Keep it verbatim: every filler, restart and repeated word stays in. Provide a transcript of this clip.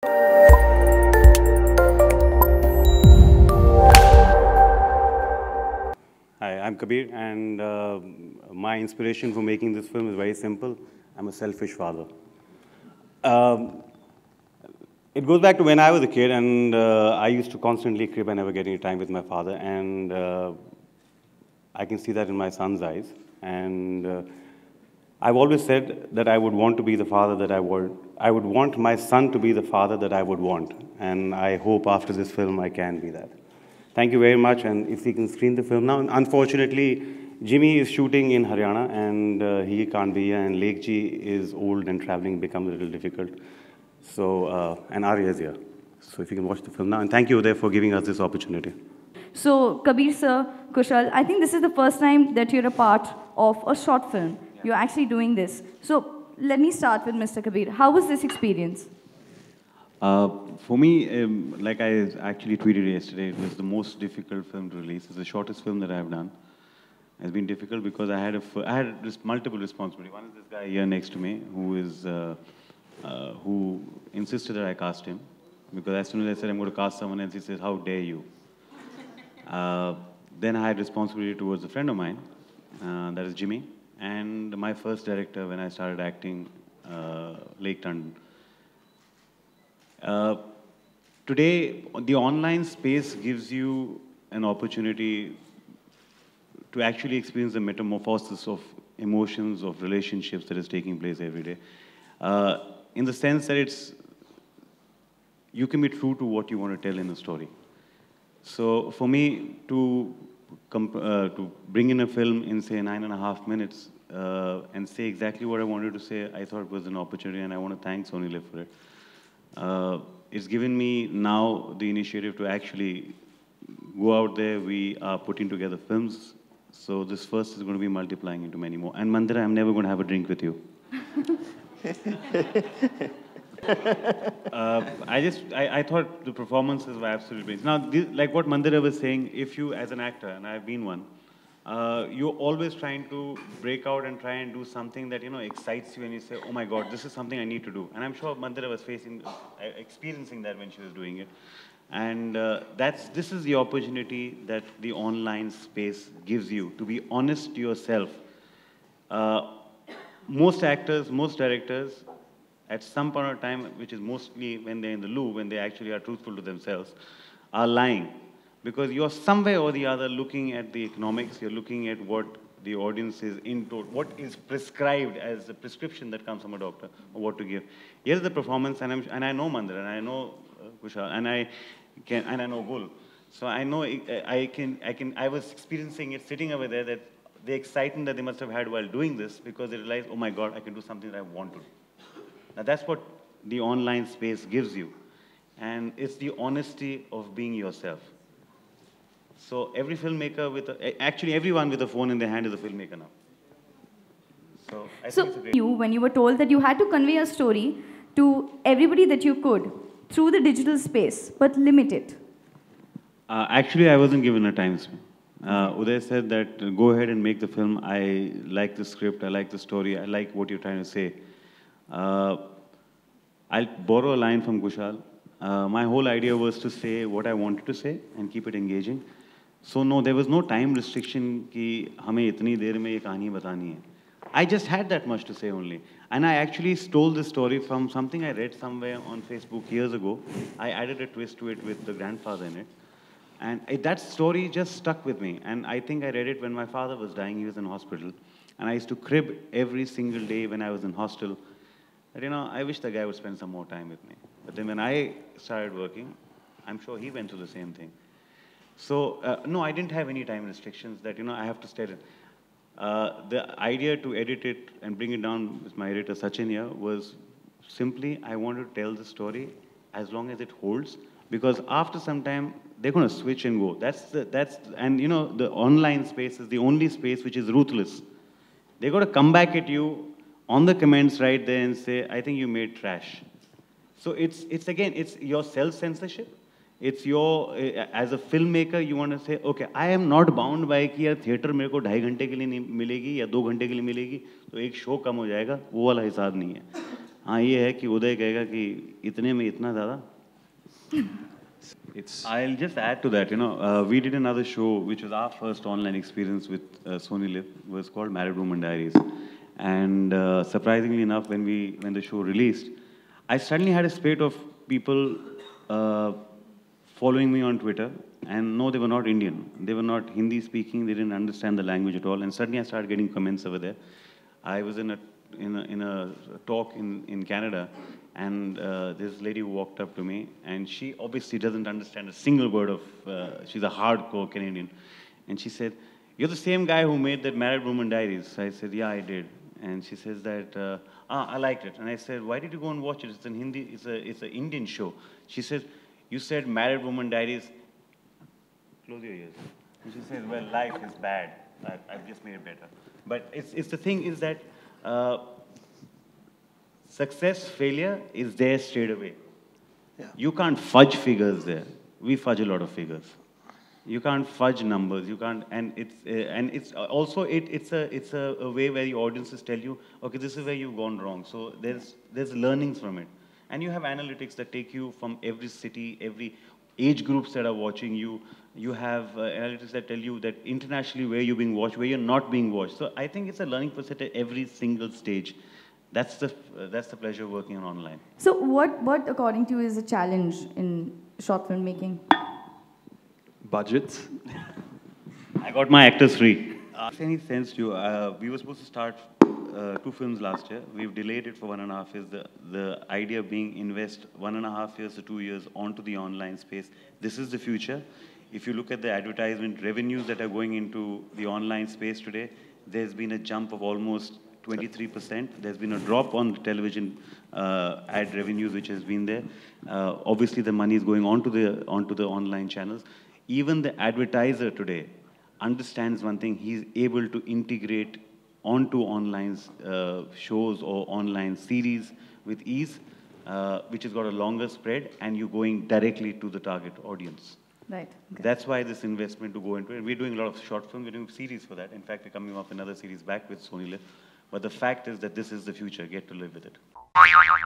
Hi, I'm Kabir, and uh, my inspiration for making this film is very simple. I'm a selfish father. Um, it goes back to when I was a kid, and uh, I used to constantly crib and never get any time with my father, and uh, I can see that in my son's eyes. And uh, I've always said that I would want to be the father that I would. I would want my son to be the father that I would want, and I hope after this film I can be that. Thank you very much, and if we can screen the film now. Unfortunately, Jimmy is shooting in Haryana, and uh, he can't be here, and Lekji is old and traveling becomes a little difficult. So, uh, and Arya is here. So if you can watch the film now, and thank you Uday for giving us this opportunity. So, Kabir sir, Kushal, I think this is the first time that you're a part of a short film. Yeah. You're actually doing this. So, let me start with Mister Kabir. How was this experience? Uh, for me, um, like I actually tweeted yesterday, it was the most difficult film to release. It's the shortest film that I've done. It's been difficult because I had a, I had res multiple responsibilities. One is this guy here next to me, who is uh, uh, who insisted that I cast him, because as soon as I said I'm going to cast someone else, he says, "How dare you?" Uh, then I had responsibility towards a friend of mine, uh, that is Jimmy, and my first director when I started acting, uh, Lake Tandon. Uh, today, the online space gives you an opportunity to actually experience the metamorphosis of emotions, of relationships that is taking place every day. Uh, in the sense that it's, you can be true to what you want to tell in a story. So for me to, uh, to bring in a film in say nine and a half minutes uh, and say exactly what I wanted to say, I thought was an opportunity, and I want to thank Sony Live for it. Uh, it's given me now the initiative to actually go out there. We are putting together films. So this first is going to be multiplying into many more. And Mandira, I'm never going to have a drink with you. uh, I just, I, I thought the performances were absolutely brilliant. Now, this, like what Mandira was saying, if you as an actor, and I've been one, uh, you're always trying to break out and try and do something that, you know, excites you, and you say, oh my God, this is something I need to do. And I'm sure Mandira was facing, uh, experiencing that when she was doing it. And uh, that's, this is the opportunity that the online space gives you, to be honest to yourself. Uh, most actors, most directors, at some point of time, which is mostly when they're in the loo, when they actually are truthful to themselves, are lying. Because you're somewhere or the other looking at the economics, you're looking at what the audience is into, what is prescribed as a prescription that comes from a doctor, or what to give. Here's the performance, and, I'm, and I know Mandira, and I know uh, Kushal, and I can, and I know Gul. So I know I, I can, I can, I was experiencing it sitting over there, that the excitement that they must have had while doing this, because they realized, oh my God, I can do something that I want to do. Now that's what the online space gives you. And it's the honesty of being yourself. So every filmmaker with, a, actually everyone with a phone in their hand is a filmmaker now. So I so think it's a great... you, when you were told that you had to convey a story to everybody that you could through the digital space, but limit it. Uh, actually, I wasn't given a time span. Uh, Uday said that uh, go ahead and make the film. I like the script, I like the story, I like what you're trying to say. Uh, I'll borrow a line from Kushal. Uh, my whole idea was to say what I wanted to say and keep it engaging. So no, there was no time restriction कि हमें इतनी देर में ये कहानी बतानी है. I just had that much to say only. And I actually stole this story from something I read somewhere on Facebook years ago. I added a twist to it with the grandfather in it. And it, that story just stuck with me. And I think I read it when my father was dying. He was in hospital. And I used to crib every single day when I was in hostel. But, you know, I wish the guy would spend some more time with me. But then when I started working, I'm sure he went through the same thing. So, uh, no, I didn't have any time restrictions that, you know, I have to stay in. Uh, the idea to edit it and bring it down with my editor, Sachin here, was simply I want to tell the story as long as it holds. Because after some time, they're going to switch and go. That's the, that's, and you know, the online space is the only space which is ruthless. They're going to come back at you on the comments right there and say, I think you made trash. So it's, it's again, it's your self-censorship. It's your, uh, as a filmmaker, you want to say, okay, I am not bound by कि यार theater मेरे को ढाई घंटे के लिए नहीं मिलेगी या दो घंटे के लिए मिलेगी, तो एक show कम हो जाएगा, वो वाला हिसाब नहीं है. हाँ ये है कि उदय कहेगा कि इतने में इतना ज़्यादा. It's I'll just add to that. You know, uh, we did another show, which was our first online experience with uh, Sony Live. It was called Married Woman Diaries, and uh, surprisingly enough, when we when the show released, I suddenly had a spate of people uh, following me on Twitter, and no, they were not Indian. They were not Hindi speaking. They didn't understand the language at all. And suddenly, I started getting comments over there. I was in a in a, in a talk in, in Canada, and uh, this lady walked up to me, and she obviously doesn't understand a single word of, uh, she's a hardcore Canadian, and she said, "You're the same guy who made that Married Woman Diaries." I said, "Yeah, I did." And she says that, uh, ah, I liked it. And I said, "Why did you go and watch it? It's an Hindi, it's a, it's an Indian show." She says, "You said Married Woman Diaries." Close your ears. And she says, "Well, life is bad. I've, I've just made it better." But it's, it's the thing is that uh, success, failure is there straight away. Yeah. You can't fudge figures there. We fudge a lot of figures. You can't fudge numbers. You can't, and it's uh, and it's also it it's a it's a, a way where the audiences tell you, okay, this is where you've gone wrong. So there's there's learnings from it, and you have analytics that take you from every city, every age groups that are watching you. You have uh, analytics that tell you that internationally where you're being watched, where you're not being watched. So I think it's a learning process at every single stage. That's the uh, that's the pleasure of working on online. So what, what according to you is a challenge in short film making? budgets. I got my actors free. Uh, makes any sense to you? Uh, we were supposed to start uh, two films last year. We've delayed it for one and a half years. The, the idea being invest one and a half years to two years onto the online space. This is the future. If you look at the advertisement revenues that are going into the online space today, there's been a jump of almost twenty-three percent. There's been a drop on the television uh, ad revenues, which has been there. Uh, obviously, the money is going onto the, onto the online channels. Even the advertiser today understands one thing. He's able to integrate onto online uh, shows or online series with ease, uh, which has got a longer spread, and you're going directly to the target audience. Right. Okay. That's why this investment to go into it. We're doing a lot of short films. We're doing series for that. In fact, we're coming off another series back with Sony Live. But the fact is that this is the future. Get to live with it.